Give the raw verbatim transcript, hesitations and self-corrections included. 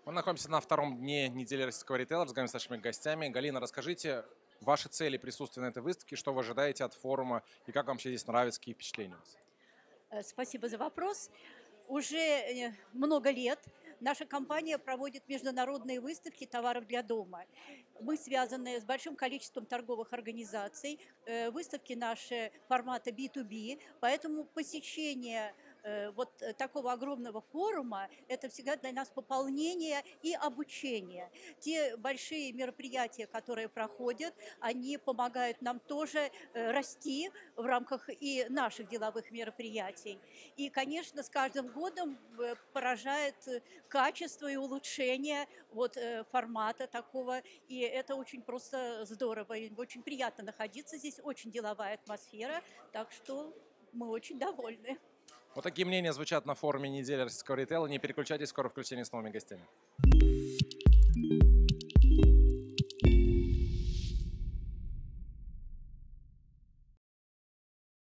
Мы находимся на втором дне недели российского ритейла, разговариваем с нашими гостями. Галина, расскажите ваши цели присутствия на этой выставке, что вы ожидаете от форума и как вам вообще здесь нравится, какие впечатления у вас? Э, Спасибо за вопрос. Уже э, много лет наша компания проводит международные выставки товаров для дома. Мы связаны с большим количеством торговых организаций. Э, Выставки наши формата би ту би, поэтому посещение э, вот э, такого огромного форума — это всегда для нас пополнение и обучение. Те большие мероприятия, которые проходят, они помогают нам тоже э, расти в рамках и наших деловых мероприятий. И, конечно, с каждым годом э, поражает э, качество и улучшение вот э, формата такого. И это очень просто здорово. И очень приятно находиться здесь, очень деловая атмосфера. Так что мы очень довольны. Вот такие мнения звучат на форуме недели российского ритейла. Не переключайтесь, скоро включение с новыми гостями.